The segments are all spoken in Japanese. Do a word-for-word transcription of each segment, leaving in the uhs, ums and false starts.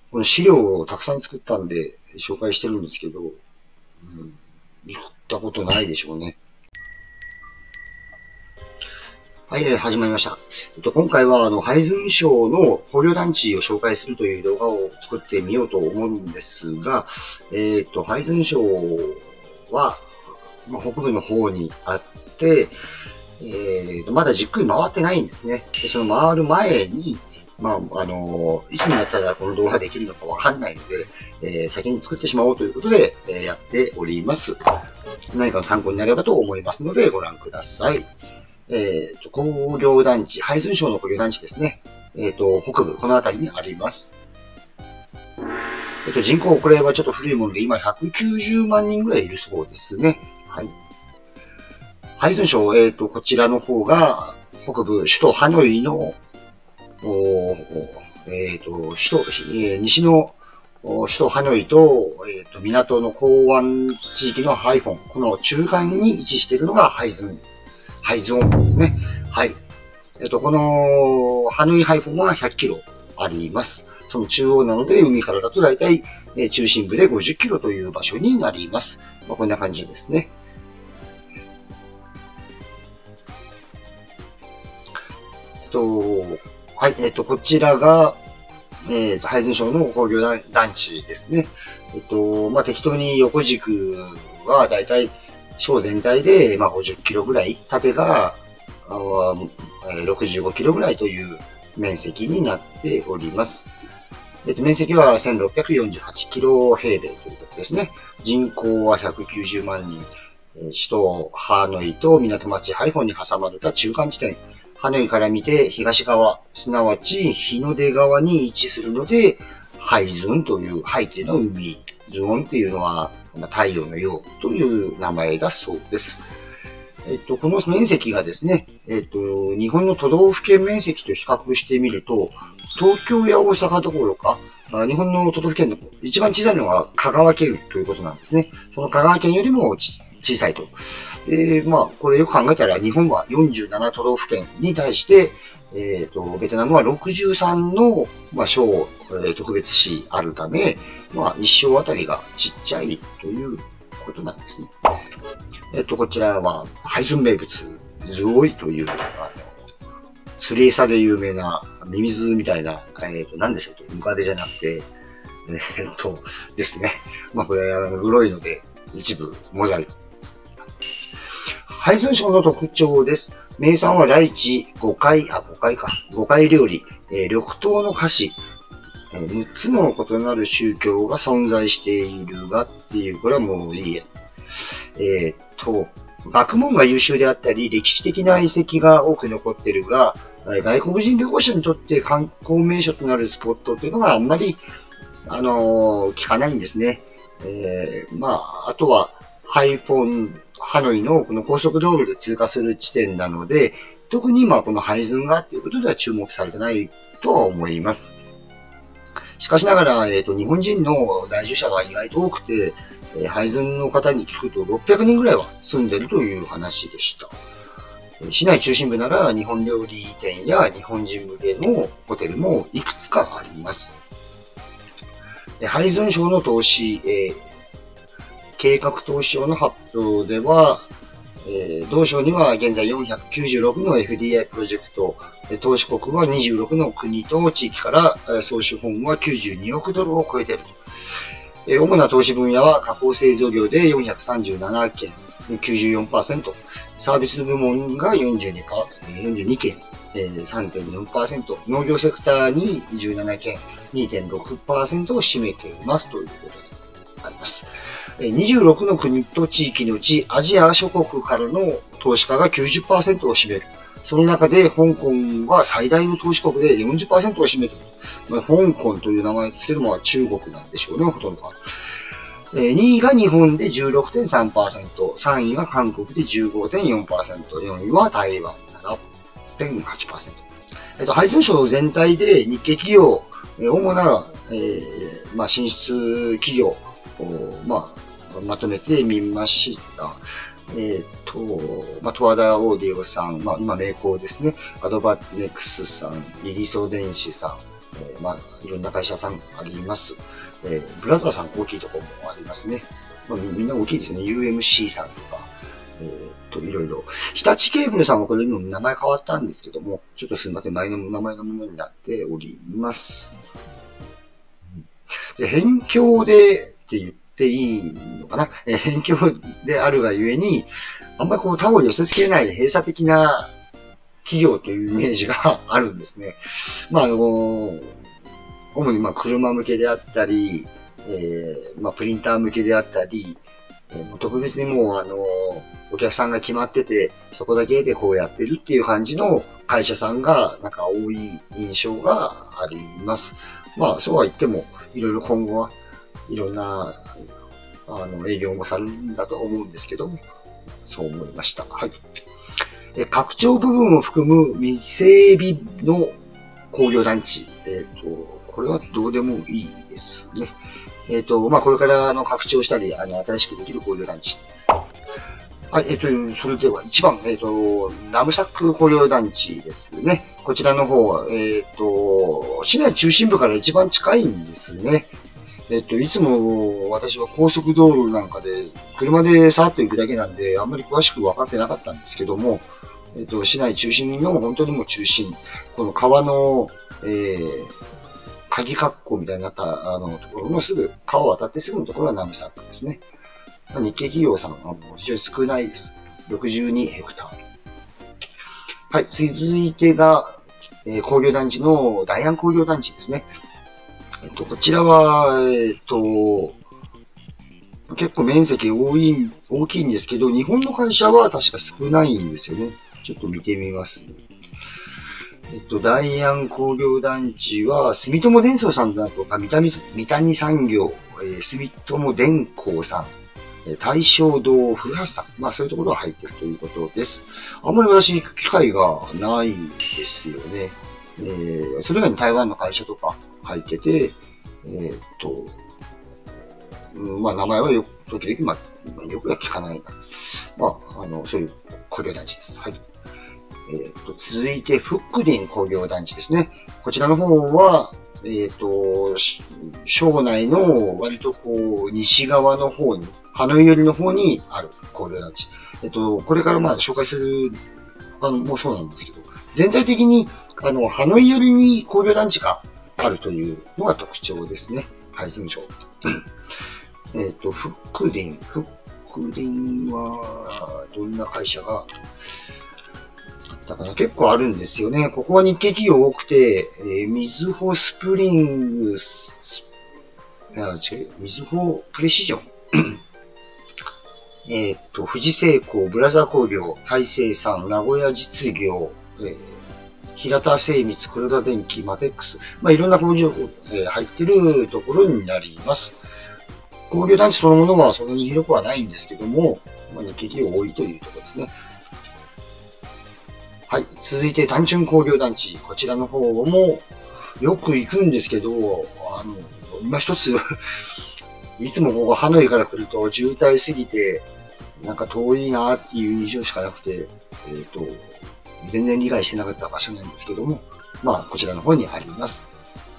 この資料をたくさん作ったんで紹介してるんですけど、うん、言ったことないでしょうね。はい、始まりました。えっと、今回は、あの、海軍省の捕虜団地を紹介するという動画を作ってみようと思うんですが、えっと、海軍省は、まあ、北部の方にあって、えーと、まだじっくり回ってないんですね。で、その回る前に、まあ、あの、いつになったらこの動画できるのかわかんないので、えー、先に作ってしまおうということで、えー、やっております。何かの参考になればと思いますので、ご覧ください。えっと、工業団地、海軍省の工業団地ですね。えっと、北部、この辺りにあります。えっと、人口、これはちょっと古いもので、今ひゃくきゅうじゅうまんにんぐらいいるそうですね。はい。海軍省、えっと、こちらの方が、北部、首都ハノイの、えっと、首都、えー、西の首都ハノイと、えっと、港の港湾地域のハイフォン、この中間に位置しているのがハイズン。ハイゾーンですね。はい。えっと、この、ハノイハイフォンはひゃっキロあります。その中央なので、海からだと大体、えー、中心部でごじゅっキロという場所になります。まあ、こんな感じですね。えっと、はい。えっと、こちらが、えっと、ハイズン省の工業団地ですね。えっと、まあ、適当に横軸は大体、省全体で、まあ、ごじゅっキロぐらい、縦がろくじゅうごキロぐらいという面積になっております。えっと、面積はせんろっぴゃくよんじゅうはちキロ平米ということですね。人口はひゃくきゅうじゅうまんにん。首都ハノイと港町ハイフォンに挟まれた中間地点。ハノイから見て東側、すなわち日の出側に位置するので、ハイズンという、ハイというのは海、ズオンっていうのは太陽のようという名前だそうです。えっと、この面積がですね、えっと、日本の都道府県面積と比較してみると、東京や大阪どころか、日本の都道府県の一番小さいのは香川県ということなんですね。その香川県よりも小さいと。えー、まあ、これよく考えたら日本はよんじゅうなな都道府県に対して、えっと、ベトナムはろくじゅうさんの、まあ、省、特別市あるため、まあ、一省あたりがちっちゃいということなんですね。えっと、こちらは、ハイズン名物、ズオイという、あの、釣り餌で有名な、ミミズみたいな、えっと、なんでしょう、ムカデじゃなくて、えっと、ですね。まあ、これ、あの、黒いので、一部、モザイク。ハイズン省の特徴です。名産はライチ、五貝、あ、五貝か。五貝料理、えー、緑豆の菓子、えー、むっつの異なる宗教が存在しているがっていう、これはもういいや。えー、っと、学問が優秀であったり、歴史的な遺跡が多く残っているが、外国人旅行者にとって観光名所となるスポットというのがあんまり、あのー、聞かないんですね。えー、まあ、あとは、ハイフォン、ハノイのこの高速道路で通過する地点なので、特にまあこのハイズンがっていうことでは注目されてないとは思います。しかしながら、えっと、日本人の在住者が意外と多くて、えー、ハイズンの方に聞くとろっぴゃくにんぐらいは住んでるという話でした。市内中心部なら日本料理店や日本人向けのホテルもいくつかあります。ハイズン省の投資、えー、計画投資省の発表では、えー、同省には現在よんひゃくきゅうじゅうろくの エフディーアイ プロジェクト、投資国はにじゅうろくの国と地域から総資本はきゅうじゅうにおくドルを超えていると。主な投資分野は加工製造業でよんひゃくさんじゅうななけん、きゅうじゅうよんパーセント、サービス部門がよんじゅうにけん、さんてんよんパーセント、農業セクターにじゅうななけん、にてんろくパーセント を占めていますということになります。にじゅうろくの国と地域のうちアジア諸国からの投資家が きゅうじゅっパーセント を占める。その中で香港は最大の投資国で よんじゅっパーセント を占めている。まあ、香港という名前ですけども、中国なんでしょうね、ほとんどは。にいが日本で じゅうろくてんさんパーセント、さんいが韓国で じゅうごてんよんパーセント、よんいは台湾 ななてんはちパーセント。えっと、ハイズン省全体で日系企業、主な、えー、まあ、進出企業を、まあ、まとめてみました。えっ、ー、と、まあ、トワダオーディオさん、まあ、今名工ですね。アドバネックスさん、イリソ電子さん、 えー、まあ、いろんな会社さんあります。えー、ブラザーさん大きいところもありますね。まあ、みんな大きいですよね。ユーエムシー さんとか、えー、っと、いろいろ。日立ケーブルさんはこれ今名前変わったんですけども、ちょっとすみません、前の名前のものになっております。で、辺境でって言っていいのかな、えー、辺境であるがゆえに、あんまりこう他を寄せ付けない閉鎖的な企業というイメージがあるんですね。まあ、あのー、主にまあ車向けであったり、えー、まあプリンター向けであったり、えー、特別にもうあのー、お客さんが決まってて、そこだけでこうやってるっていう感じの会社さんがなんか多い印象があります。まあそうは言っても、いろいろ今後はいろんなあの営業もされるんだと思うんですけども、そう思いました。はい。え拡張部分を含む未整備の工業団地。えっ、ー、と、これはどうでもいいですね。えっ、ー、と、まあ、これからあの拡張したり、あの、新しくできる工業団地。はい、えっ、ー、と、それではいちばん、えっ、と、ナムサック工業団地ですね。こちらの方は、えっ、と、市内中心部から一番近いんですね。えっと、いつも私は高速道路なんかで、車でさーっと行くだけなんで、あんまり詳しく分かってなかったんですけども、えっと、市内中心の本当にもう中心、この川の、えー、鍵括弧みたいになった、あの、ところのすぐ、川を渡ってすぐのところはナムサックですね。日系企業さんは非常に少ないです。ろくじゅうにヘクタール。はい、続いてが、えー、工業団地の大安工業団地ですね。えっと、こちらは、えっと、結構面積多い、大きいんですけど、日本の会社は確か少ないんですよね。ちょっと見てみますね。えっと、大安工業団地は、住友電装さんだとか、三谷、三谷産業、えー、住友電工さん、えー、大正堂古橋さん、まあそういうところが入っているということです。あんまり私行く機会がないですよね。えー、それ以外に台湾の会社とか入ってて、えー、っと、うん、まあ名前はよく、時々、まあ、よくは聞かないな。まあ、あの、そういう工業団地です。はい。えー、っと、続いて、フックディン工業団地ですね。こちらの方は、えー、っと、省内の割とこう、西側の方に、ハノイ寄りの方にある工業団地。えっと、これからまあ紹介する他のもそうなんですけど、全体的に、あの、ハノイ寄りに工業団地があるというのが特徴ですね。配寸省。えっと、フックディン。フックディンは、どんな会社があったかな。結構あるんですよね。ここは日系企業多くて、えー、みずほスプリングス、あ、違う、みずほプレシジョン。えっと、富士製鋼、ブラザー工業、大成産、名古屋実業、えー、平田精密、黒田電機、マテックス。まあ、いろんな工場、えー、入ってるところになります。工業団地そのものはそんなに広くはないんですけども、まあ、日系企業多いというところですね。はい。続いて、単純工業団地。こちらの方もよく行くんですけど、あの、今一つ、いつもここハノイから来ると渋滞すぎて、なんか遠いなっていう印象しかなくて、えっと、全然理解してなかった場所なんですけども、まあ、こちらの方にあります。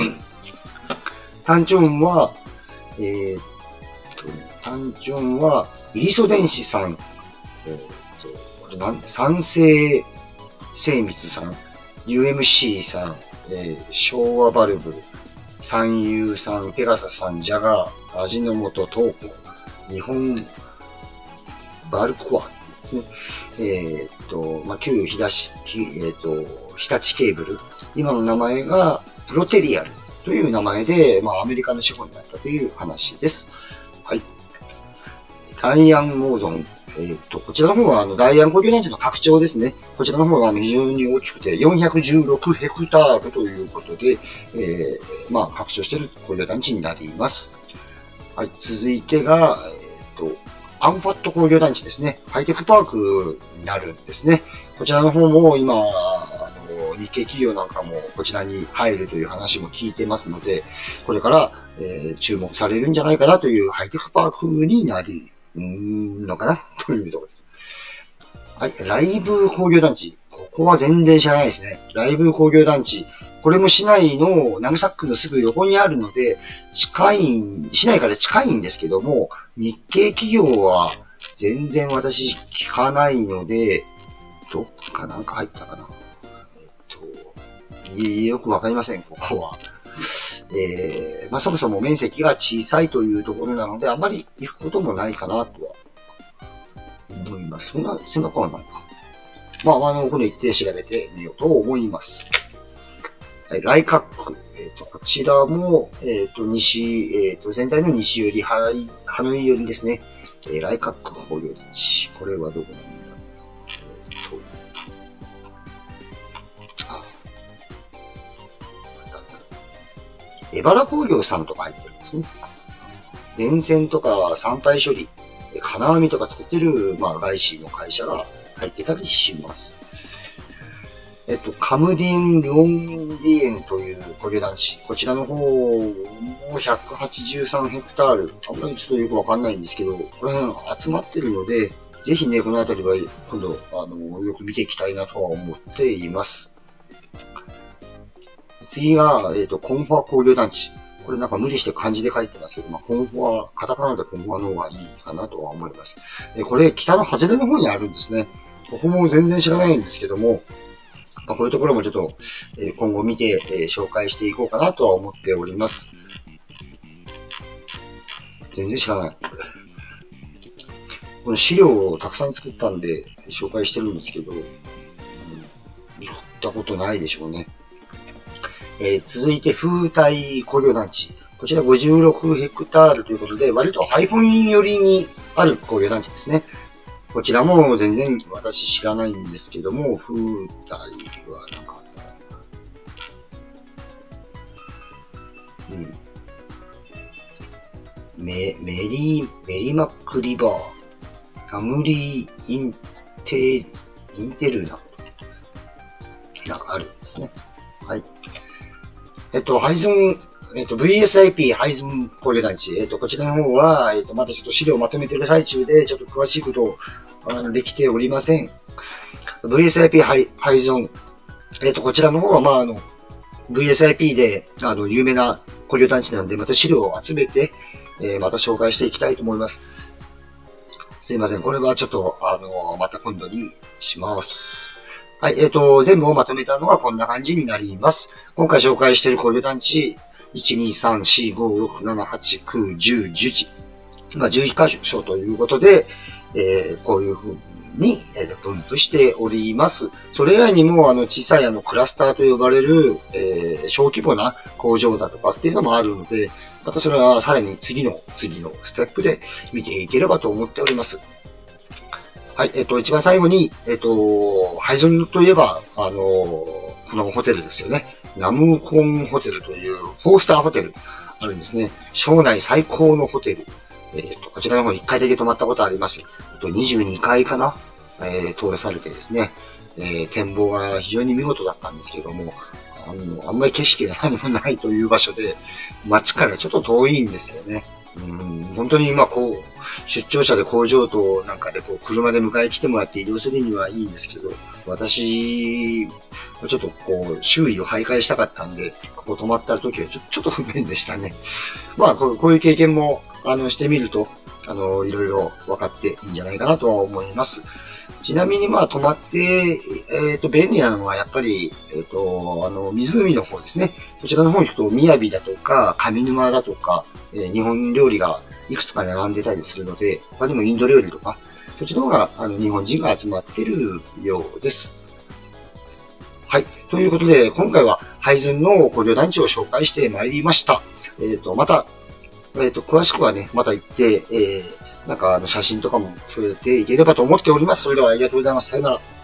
単純は、えー、っと、単純は、イリソ電子さん、えー、っと、これなん三成精密さん、ユーエムシー さん、えー、昭和バルブ、三遊さん、ペガサスさん、ジャガー、味の素、東光、日本バルコアですね。えー、っと、まあ、旧日立、えー、っと、日立ケーブル。今の名前がプロテリアルという名前で、まあ、アメリカの資本になったという話です。はい。ダイアンモーゾン。えー、っと、こちらの方は、あの、ダイアン工業団地の拡張ですね。こちらの方は、あの、非常に大きくて、よんひゃくじゅうろくヘクタールということで、えー、まあ、拡張している工業団地になります。はい。続いてが、えー、っと、アンファット工業団地ですね。ハイテクパークになるんですね。こちらの方も今、あの日系企業なんかもこちらに入るという話も聞いてますので、これから、えー、注目されるんじゃないかなというハイテクパークになるのかなというところです。はい。ライブ工業団地。ここは全然知らないですね。ライブ工業団地。 これも市内のナムサックのすぐ横にあるので、近い、市内から近いんですけども、日系企業は全然私聞かないので、どっかなんか入ったかな。えっと、いよくわかりません、ここは。えー、まあ、そもそも面積が小さいというところなので、あまり行くこともないかなとは思います。そんな、そんなことはないか。まあ、あの、これ行って調べてみようと思います。はい、ライカック。えっ、ー、と、こちらも、えっ、ー、と、西、えっ、ー、と、全体の西寄り、ハノイ寄りですね。えー、ライカックの工業団地。これはどこなんだろう。えっ、と、あ、エバラ工業さんとか入ってるんですね。電線とか産廃処理、金網とか作ってる、まあ、外資の会社が入ってたりします。えっと、カムディン・ルオンディエンという工業団地。こちらの方もひゃくはちじゅうさんヘクタール。あんまりちょっとよくわかんないんですけど、これ集まってるので、ぜひね、この辺りは今度、あの、よく見ていきたいなとは思っています。次が、えっと、コンファ工業団地。これなんか無理して漢字で書いてますけど、まあ、コンファ、カタカナでコンファの方がいいかなとは思います。えこれ、北の外れの方にあるんですね。ここも全然知らないんですけども、こういうところもちょっと今後見て紹介していこうかなとは思っております。全然知らない。この資料をたくさん作ったんで紹介してるんですけど、うん、言ったことないでしょうね。えー、続いて風体工業団地。こちらごじゅうろくヘクタールということで、割とハイフン寄りにある工業団地ですね。こちらも全然私知らないんですけども、風体はなかったな。うん。メ、メリー、メリマックリバー、ガムリーインテ、インテルナなんかあるんですね。はい。えっと、ハイズン、えっと、ブイエスアイピー ハイズン工業団地。えっと、こちらの方は、えっと、まだちょっと資料をまとめている最中で、ちょっと詳しいことを、あの、できておりません。ブイエスアイピー ハイ、ハイズン。えっと、こちらの方は、まあ、あの、ブイエスアイピー で、あの、有名な工業団地なんで、また資料を集めて、えー、また紹介していきたいと思います。すいません。これはちょっと、あの、また今度にします。はい、えっと、全部をまとめたのはこんな感じになります。今回紹介している工業団地、いち、に、さん、よん、ご、ろく、なな、はち、きゅう、じゅう、じゅういち。まあ、じゅういち箇所ということで、えー、こういう風に、えー、分布しております。それ以外にも、あの、小さいあの、クラスターと呼ばれる、えー、小規模な工場だとかっていうのもあるので、またそれはさらに次の、次のステップで見ていければと思っております。はい、えっと、一番最後に、えっと、ハイズンといえば、あの、このホテルですよね。ナムコンホテルという、フォースターホテルあるんですね。省内最高のホテル。えっと、こちらの方にいっかいだけ泊まったことあります。えっと、にじゅうにかいかな、えー、通らされてですね、えー、展望が非常に見事だったんですけども、あの、あんまり景色がないという場所で、街からちょっと遠いんですよね。うん、本当に今こう、出張者で工場となんかでこう、車で迎え来てもらって移動するにはいいんですけど、私、ちょっとこう、周囲を徘徊したかったんで、ここ泊まった時はちょちょっと不便でしたね。まあこう、こういう経験も、あの、してみると、あの、いろいろ分かっていいんじゃないかなとは思います。ちなみにまあ泊まって、えっと、便利なのはやっぱり、えっと、あの、湖の方ですね。そちらの方に行くと、雅だとか、上沼だとか、えー、日本料理がいくつか並んでたりするので、他にもインド料理とか、そっちの方が、あの、日本人が集まっているようです。はい。ということで、今回は、ハイズンの工業団地を紹介してまいりました。えっと、また、えっと、詳しくはね、また行って、えー、なんか、あの、写真とかも添えていければと思っております。それではありがとうございます。さよなら。